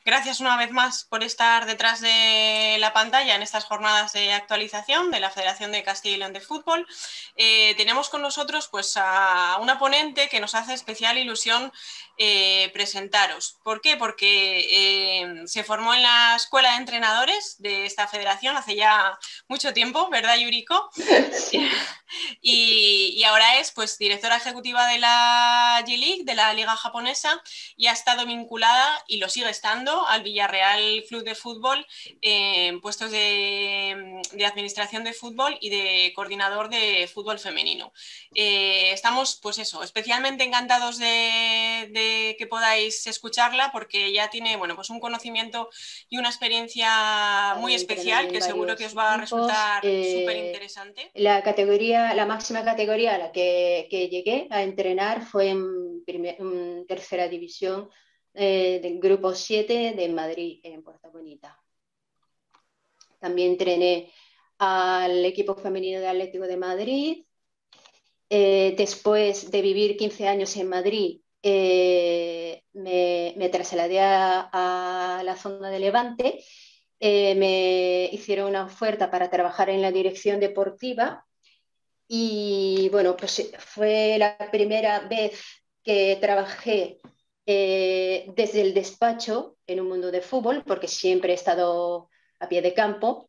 Gracias una vez más por estar detrás de la pantalla en estas jornadas de actualización de la Federación de Castilla y León de Fútbol. Tenemos con nosotros pues, a una ponente que nos hace especial ilusión presentaros. ¿Por qué? Porque se formó en la Escuela de Entrenadores de esta federación hace ya mucho tiempo, ¿verdad, Yuriko? Sí. Y ahora es pues, directora ejecutiva de la J-League, de la Liga Japonesa, y ha estado vinculada, y lo sigue estando, al Villarreal Club de Fútbol en puestos de administración de fútbol y de coordinador de fútbol femenino. Estamos, pues eso, especialmente encantados de que podáis escucharla, porque ella tiene, bueno, pues un conocimiento y una experiencia muy Entrenado especial en que seguro que varios os va a equipos. resultar súper interesante. La máxima categoría a la que llegué a entrenar fue en tercera división del grupo 7 de Madrid, en Puerta Bonita. También entrené al equipo femenino de Atlético de Madrid. Después de vivir 15 años en Madrid, me trasladé a la zona de Levante. Me hicieron una oferta para trabajar en la dirección deportiva y bueno, pues fue la primera vez que trabajé desde el despacho en un mundo de fútbol, porque siempre he estado a pie de campo.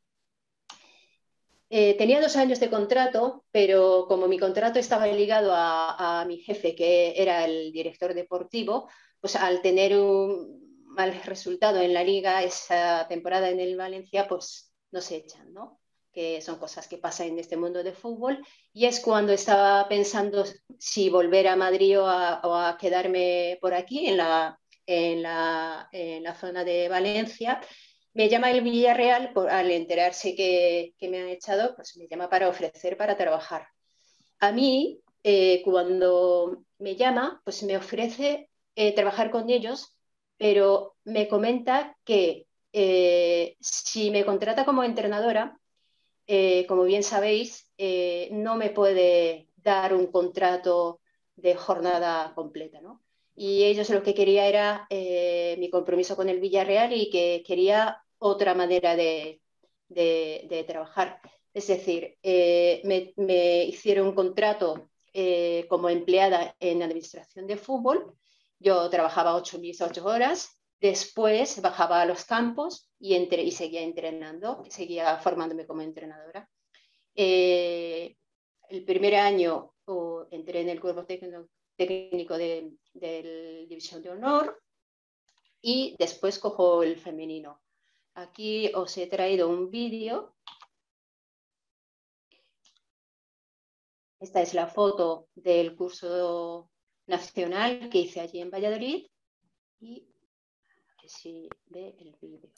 Tenía 2 años de contrato, pero como mi contrato estaba ligado a mi jefe, que era el director deportivo, pues al tener un mal resultado en la liga esa temporada en el Valencia, pues nos echan, ¿no? Que son cosas que pasan en este mundo de fútbol. Y es cuando estaba pensando si volver a Madrid o a quedarme por aquí, en la zona de Valencia. Me llama el Villarreal al enterarse que me han echado, pues me llama para ofrecer para trabajar. A mí, cuando me llama, pues me ofrece trabajar con ellos, pero me comenta que si me contrata como entrenadora, como bien sabéis, no me puede dar un contrato de jornada completa, ¿no? Y ellos lo que quería era mi compromiso con el Villarreal y que quería otra manera de trabajar. Es decir, me hicieron un contrato como empleada en administración de fútbol. Yo trabajaba mis 8 horas, después bajaba a los campos y seguía entrenando, seguía formándome como entrenadora. Eh, el primer año entré en el cuerpo técnico de División de Honor y después cojo el femenino. Aquí os he traído un vídeo. Esta es la foto del curso nacional que hice allí en Valladolid y a ver si ve el vídeo.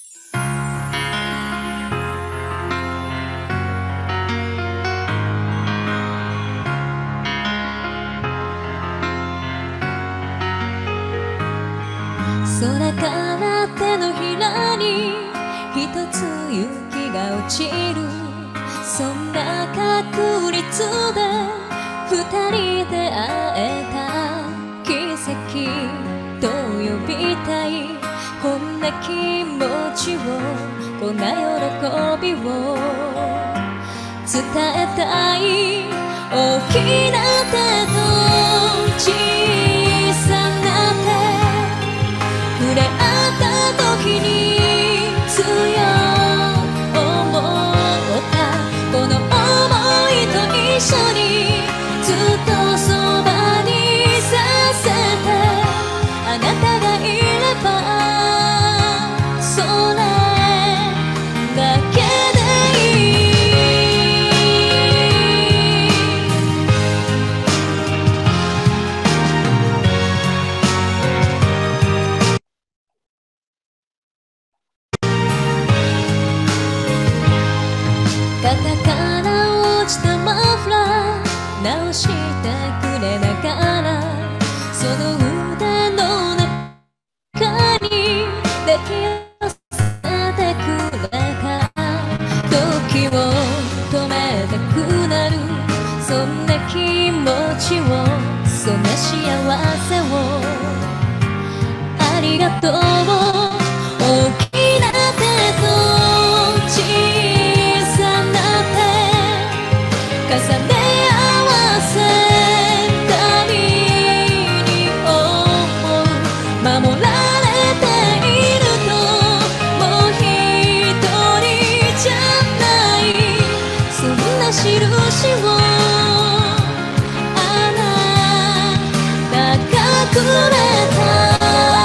空から手のひらに一つ雪が落ちるそんな確率で二人で会えた奇跡と呼びたいこんな気持ちをこんな喜びを伝えたい大きな手と小さな手触れ合った時に強く思ったこの想いと一緒にずっとそばにさせてあなたがいればそれだけでいい肩から落ちたマフラー直してくれながらその腕の中に抱き寄せてくれた時を止めたくなるそんな気持ちをそんな幸せをありがとうしをあなたがくれた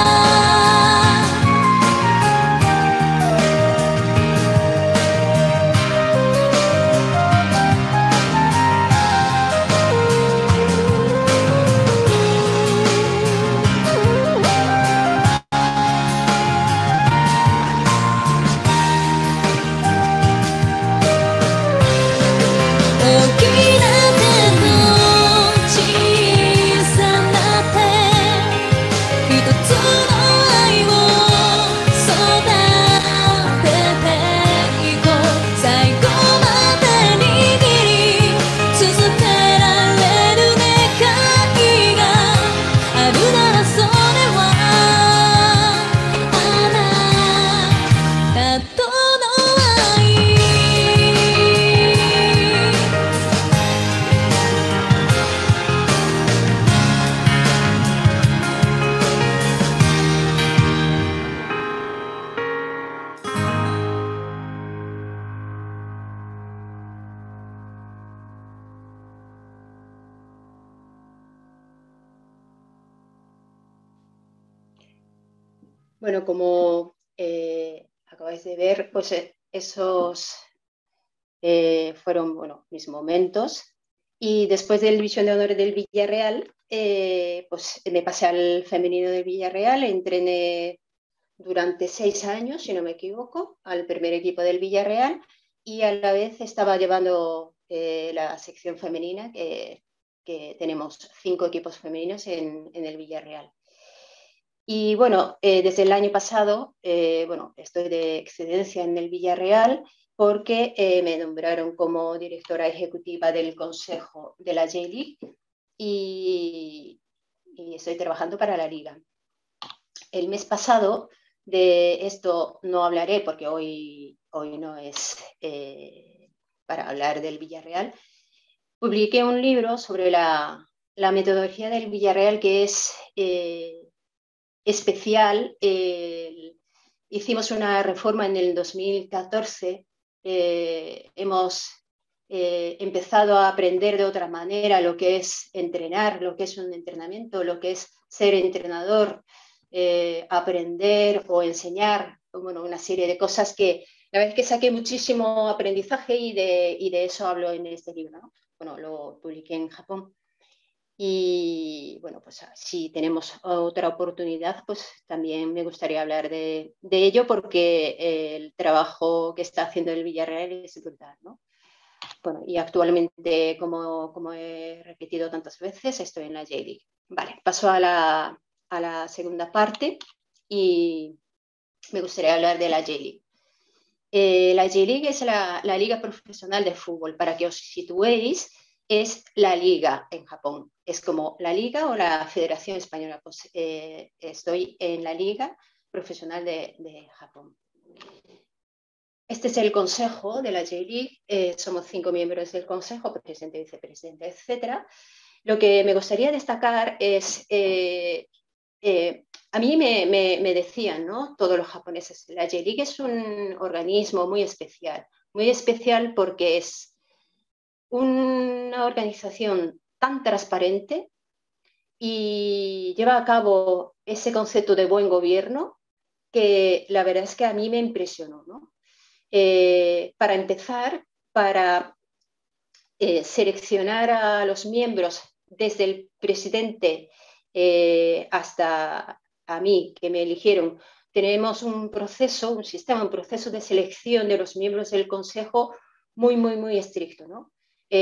Bueno, como acabáis de ver, pues esos fueron mis momentos. Y después del División de Honor del Villarreal, pues me pasé al femenino del Villarreal, entrené durante 6 años, si no me equivoco, al primer equipo del Villarreal y a la vez estaba llevando la sección femenina, que tenemos 5 equipos femeninos en el Villarreal. Y bueno, desde el año pasado, estoy de excedencia en el Villarreal porque me nombraron como directora ejecutiva del Consejo de la J-League y estoy trabajando para la Liga. El mes pasado, de esto no hablaré porque hoy no es para hablar del Villarreal, publiqué un libro sobre la metodología del Villarreal que es especial. Hicimos una reforma en el 2014, hemos empezado a aprender de otra manera lo que es entrenar, lo que es un entrenamiento, lo que es ser entrenador, aprender o enseñar, una serie de cosas que la verdad es que saqué muchísimo aprendizaje y de eso hablo en este libro, ¿no? Bueno, lo publiqué en Japón. Y bueno, pues si tenemos otra oportunidad, pues también me gustaría hablar de ello porque el trabajo que está haciendo el Villarreal es brutal, ¿no? Bueno, y actualmente, como he repetido tantas veces, estoy en la J-League. Vale, paso a la segunda parte y me gustaría hablar de la J-League. La J-League es la liga profesional de fútbol. Para que os situéis, es la liga en Japón. Es como la liga o la Federación Española. Pues estoy en la liga profesional de Japón. Este es el consejo de la J-League. Somos 5 miembros del consejo, presidente, vicepresidente, etc. Lo que me gustaría destacar es... a mí me decían, ¿no? Todos los japoneses, la J-League es un organismo muy especial porque es una organización tan transparente y lleva a cabo ese concepto de buen gobierno que la verdad es que a mí me impresionó, ¿no? Para empezar, para seleccionar a los miembros desde el presidente hasta a mí, que me eligieron, tenemos un proceso de selección de los miembros del Consejo muy, muy, muy estricto, ¿no?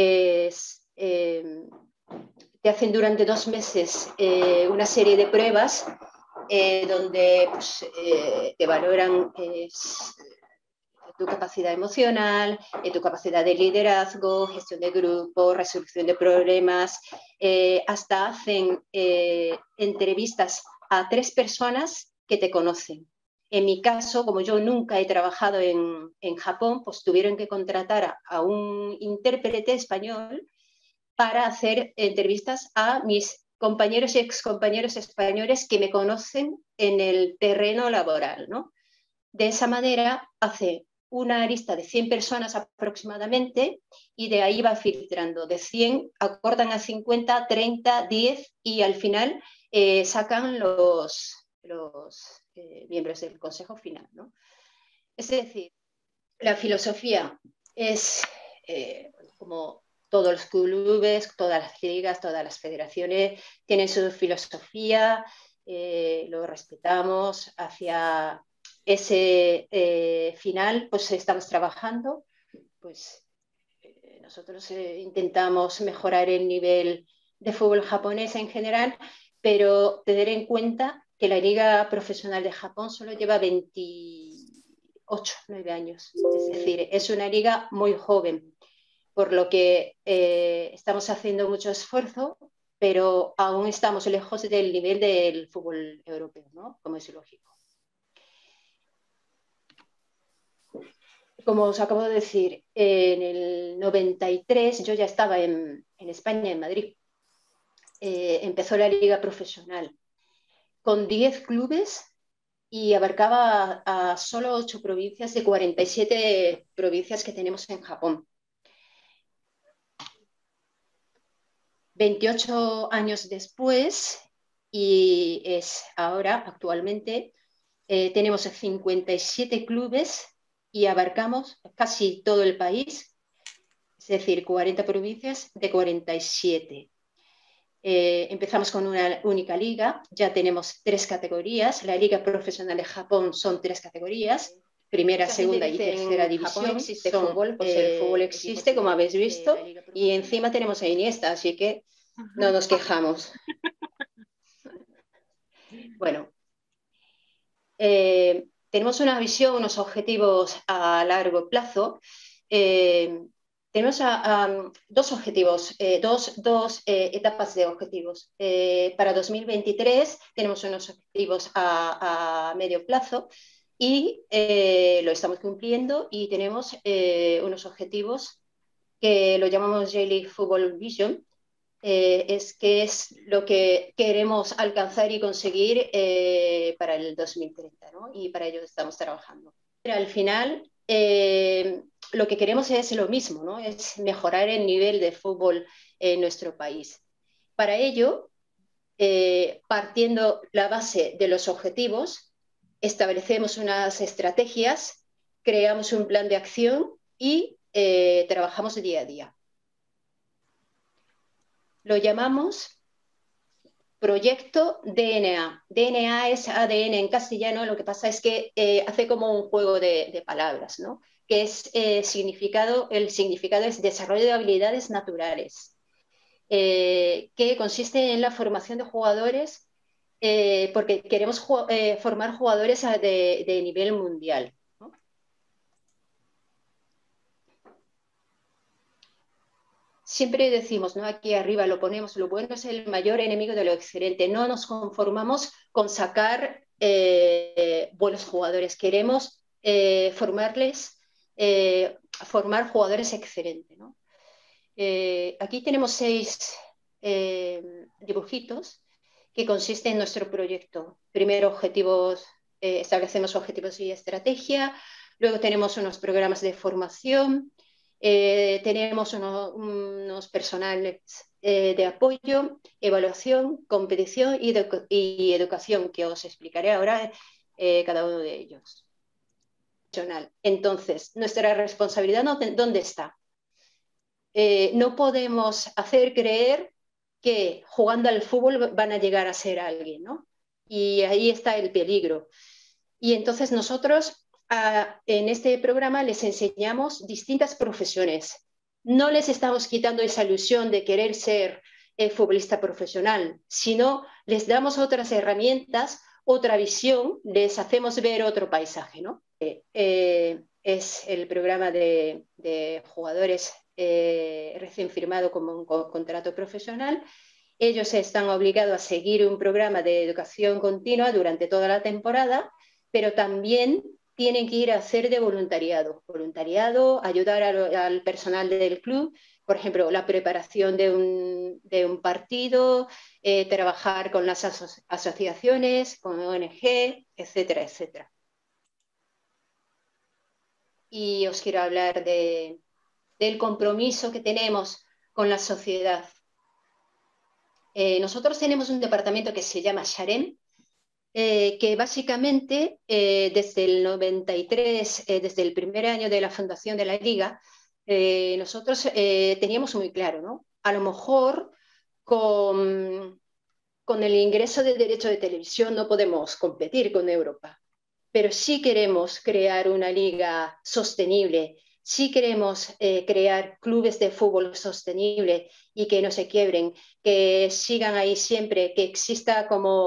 Te hacen durante 2 meses una serie de pruebas donde pues, te valoran tu capacidad emocional, tu capacidad de liderazgo, gestión de grupo, resolución de problemas, hasta hacen entrevistas a 3 personas que te conocen. En mi caso, como yo nunca he trabajado en Japón, pues tuvieron que contratar a un intérprete español para hacer entrevistas a mis compañeros y excompañeros españoles que me conocen en el terreno laboral, ¿no? De esa manera hace una lista de 100 personas aproximadamente y de ahí va filtrando. De 100 acortan a 50, 30, 10 y al final sacan los miembros del consejo final, ¿no? Es decir, la filosofía es como todos los clubes, todas las ligas, todas las federaciones tienen su filosofía, lo respetamos. Hacia ese final, pues estamos trabajando, pues nosotros intentamos mejorar el nivel de fútbol japonés en general, pero tener en cuenta que la Liga Profesional de Japón solo lleva 28, 9 años. Es decir, es una liga muy joven, por lo que estamos haciendo mucho esfuerzo, pero aún estamos lejos del nivel del fútbol europeo, ¿no? Como es lógico. Como os acabo de decir, en el 93 yo ya estaba en España, en Madrid. Empezó la liga profesional con 10 clubes y abarcaba a solo 8 provincias de 47 provincias que tenemos en Japón. 28 años después, y es ahora, actualmente, tenemos 57 clubes y abarcamos casi todo el país, es decir, 40 provincias de 47. Empezamos con una única liga, ya tenemos 3 categorías. La Liga Profesional de Japón son 3 categorías, primera, segunda y tercera división. Japón existe fútbol, pues el fútbol existe, como habéis visto, y encima tenemos a Iniesta, así que no nos quejamos. Bueno, tenemos una visión, unos objetivos a largo plazo. Tenemos dos objetivos, dos etapas de objetivos. Para 2023 tenemos unos objetivos a medio plazo y lo estamos cumpliendo, y tenemos unos objetivos que lo llamamos J-League Football Vision. Es lo que queremos alcanzar y conseguir para el 2030, ¿no? Y para ello estamos trabajando. Pero al final, lo que queremos es lo mismo, ¿no? Es mejorar el nivel de fútbol en nuestro país. Para ello, partiendo la base de los objetivos, establecemos unas estrategias, creamos un plan de acción y trabajamos día a día. Lo llamamos Proyecto DNA. DNA es ADN en castellano, lo que pasa es que hace como un juego de palabras, ¿no? Que es el significado es desarrollo de habilidades naturales, que consiste en la formación de jugadores, porque queremos formar jugadores de nivel mundial, ¿no? Siempre decimos, ¿no? Aquí arriba lo ponemos, lo bueno es el mayor enemigo de lo excelente. No nos conformamos con sacar buenos jugadores. Queremos formar jugadores excelentes, ¿no? Aquí tenemos 6 dibujitos que consisten en nuestro proyecto. Primero, establecemos objetivos y estrategia. Luego tenemos unos programas de formación. Tenemos unos personales de apoyo, evaluación, competición y educación, que os explicaré ahora cada uno de ellos. Entonces, nuestra responsabilidad, ¿dónde está? No podemos hacer creer que jugando al fútbol van a llegar a ser alguien, ¿no? Y ahí está el peligro. Y entonces nosotros en este programa les enseñamos distintas profesiones. No les estamos quitando esa ilusión de querer ser futbolista profesional, sino les damos otras herramientas, otra visión, les hacemos ver otro paisaje, ¿no? Es el programa de jugadores recién firmado como un contrato profesional. Ellos están obligados a seguir un programa de educación continua durante toda la temporada, pero también tienen que ir a hacer de voluntariado, ayudar al personal del club, por ejemplo, la preparación de un partido, trabajar con las asociaciones, con ONG, etcétera, etcétera. y os quiero hablar del compromiso que tenemos con la sociedad. Nosotros tenemos un departamento que se llama Sharem, que básicamente desde el 93, desde el primer año de la fundación de la Liga, nosotros teníamos muy claro, ¿no? A lo mejor con el ingreso de derecho de televisión no podemos competir con Europa, pero sí queremos crear una liga sostenible, sí queremos crear clubes de fútbol sostenible y que no se quiebren, que sigan ahí siempre, que exista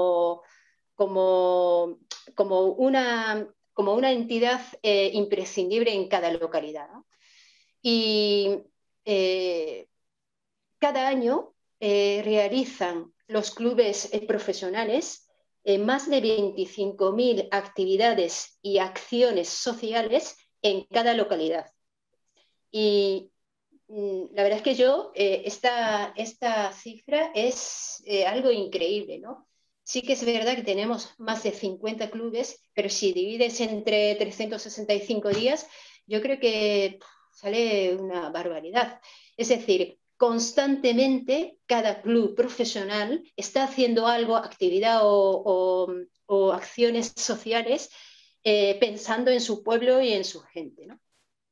como, como una entidad imprescindible en cada localidad, ¿no? Y eh, cada año realizan los clubes profesionales más de 25.000 actividades y acciones sociales en cada localidad. Y la verdad es que esta cifra es algo increíble, ¿no? Sí que es verdad que tenemos más de 50 clubes, pero si divides entre 365 días, yo creo que sale una barbaridad. Es decir, constantemente cada club profesional está haciendo algo, actividad o acciones sociales pensando en su pueblo y en su gente, ¿no?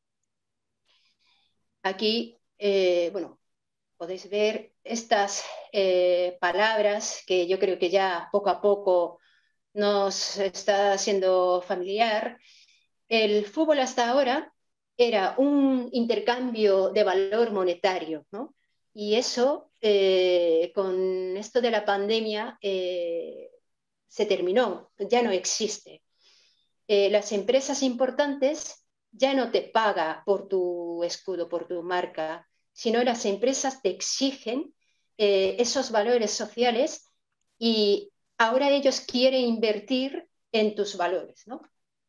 Aquí, bueno, podéis ver estas palabras que yo creo que ya poco a poco nos está siendo familiar. El fútbol hasta ahora era un intercambio de valor monetario, ¿no? Y eso, con esto de la pandemia, se terminó, ya no existe. Las empresas importantes ya no te pagan por tu escudo, por tu marca, sino las empresas te exigen esos valores sociales y ahora ellos quieren invertir en tus valores, ¿no?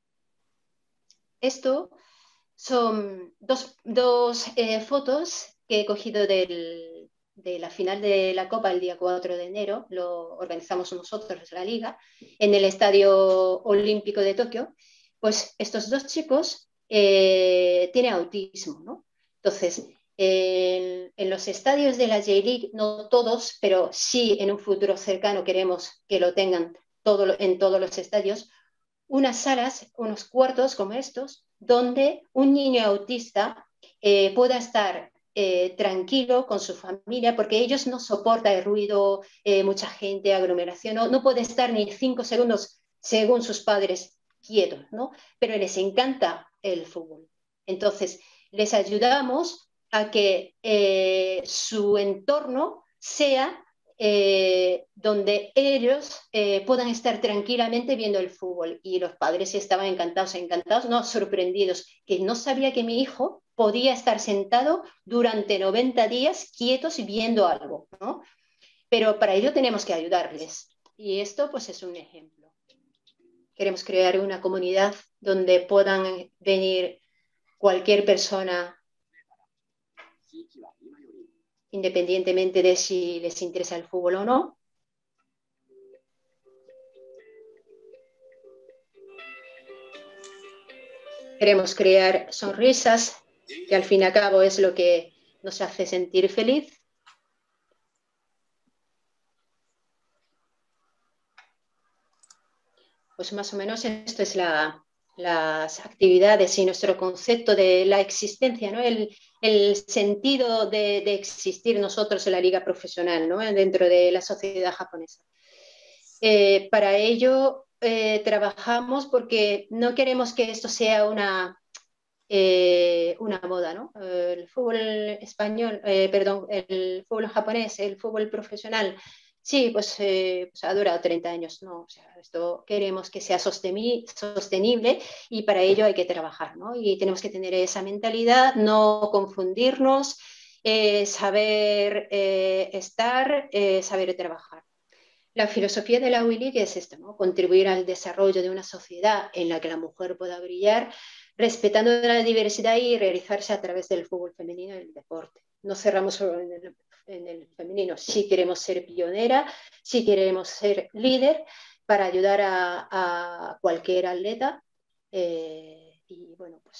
Esto son dos fotos que he cogido de la final de la Copa el día 4 de enero, lo organizamos nosotros, la Liga, en el Estadio Olímpico de Tokio. Pues estos dos chicos tienen autismo, ¿no? Entonces, en los estadios de la J-League, no todos, pero sí en un futuro cercano queremos que lo tengan en todos los estadios, unas salas, unos cuartos como estos, donde un niño autista pueda estar tranquilo con su familia, porque ellos no soportan el ruido, mucha gente, aglomeración, no puede estar ni 5 segundos, según sus padres, quietos, ¿no? Pero les encanta el fútbol. Entonces, les ayudamos a que su entorno sea donde ellos puedan estar tranquilamente viendo el fútbol. Y los padres estaban encantados, no, sorprendidos, que no sabía que mi hijo podía estar sentado durante 90 días quietos y viendo algo, ¿no? Pero para ello tenemos que ayudarles. Y esto pues es un ejemplo. Queremos crear una comunidad donde puedan venir cualquier persona, independientemente de si les interesa el fútbol o no. Queremos crear sonrisas, que al fin y al cabo es lo que nos hace sentir feliz. Pues más o menos esto es las actividades y nuestro concepto de la existencia, ¿no? El sentido de existir nosotros en la liga profesional, ¿no? Dentro de la sociedad japonesa. Para ello trabajamos porque no queremos que esto sea una moda, ¿no? El fútbol español, perdón, el fútbol japonés, el fútbol profesional, sí, pues ha durado 30 años, ¿no? O sea, esto queremos que sea sostenible y para ello hay que trabajar, ¿no? Y tenemos que tener esa mentalidad, no confundirnos, saber estar, saber trabajar. La filosofía de la WILIG es esto, ¿no? Contribuir al desarrollo de una sociedad en la que la mujer pueda brillar, respetando la diversidad y realizarse a través del fútbol femenino y el deporte. No cerramos solo en el femenino. Sí queremos ser pionera, sí queremos ser líder para ayudar a cualquier atleta. Y bueno, pues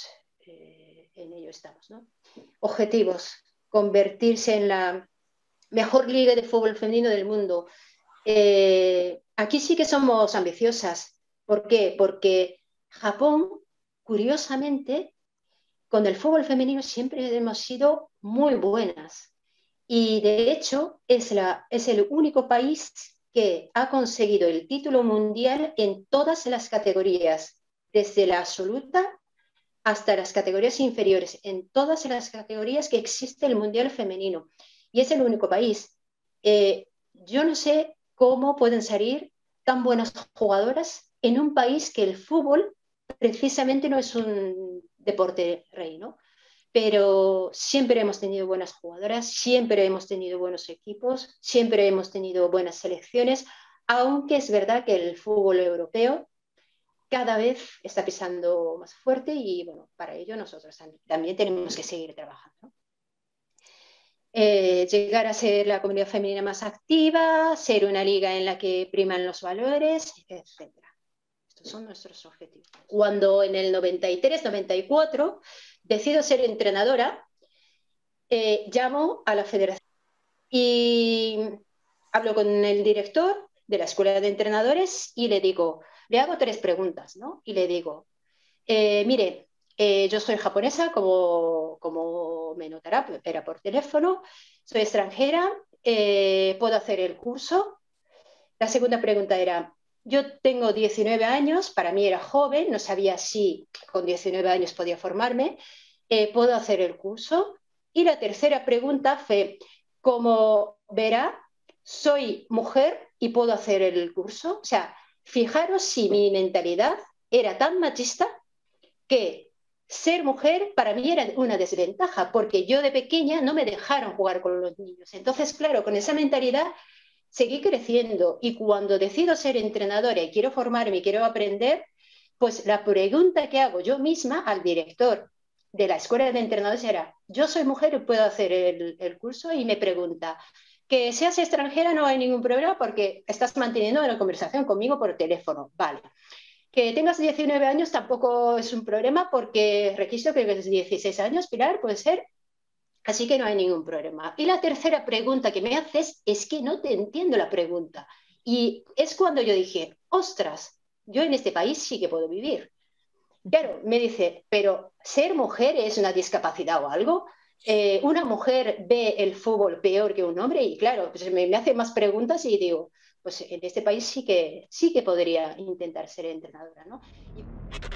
en ello estamos, ¿no? Objetivos: convertirse en la mejor liga de fútbol femenino del mundo. Aquí sí que somos ambiciosas. ¿Por qué? Porque Japón, curiosamente, con el fútbol femenino siempre hemos sido muy buenas. Y de hecho es el único país que ha conseguido el título mundial en todas las categorías, desde la absoluta hasta las categorías inferiores, en todas las categorías que existe el mundial femenino. Y es el único país. Yo no sé cómo pueden salir tan buenas jugadoras en un país que el fútbol precisamente no es un deporte rey, ¿no? Pero siempre hemos tenido buenas jugadoras, siempre hemos tenido buenos equipos, siempre hemos tenido buenas selecciones, aunque es verdad que el fútbol europeo cada vez está pisando más fuerte y bueno, para ello nosotros también tenemos que seguir trabajando. Llegar a ser la comunidad femenina más activa, ser una liga en la que priman los valores, etc. Estos son nuestros objetivos. Cuando en el 93-94 decido ser entrenadora, llamo a la federación y hablo con el director de la escuela de entrenadores y le digo, le hago 3 preguntas, ¿no? Y le digo, mire, yo soy japonesa, como me notará, era por teléfono, soy extranjera, ¿puedo hacer el curso? La segunda pregunta era, yo tengo 19 años, para mí era joven, no sabía si con 19 años podía formarme, ¿puedo hacer el curso? Y la tercera pregunta fue, como verá, soy mujer y puedo hacer el curso. O sea, fijaros si mi mentalidad era tan machista que ser mujer para mí era una desventaja, porque yo de pequeña no me dejaron jugar con los niños. Entonces, claro, con esa mentalidad seguí creciendo y cuando decido ser entrenadora y quiero formarme y quiero aprender, pues la pregunta que hago yo misma al director de la escuela de entrenadores era, yo soy mujer y puedo hacer el curso, y me pregunta, que seas extranjera no hay ningún problema porque estás manteniendo una conversación conmigo por teléfono, vale. Que tengas 19 años tampoco es un problema porque requisito que es 16 años, Pilar, puede ser. Así que no hay ningún problema. Y la tercera pregunta que me haces es que no te entiendo la pregunta. Y es cuando yo dije, ostras, yo en este país sí que puedo vivir. Claro, me dice, pero ¿ser mujer es una discapacidad o algo? ¿Una mujer ve el fútbol peor que un hombre? Y claro, pues me hace más preguntas y digo, pues en este país sí que podría intentar ser entrenadora, ¿no?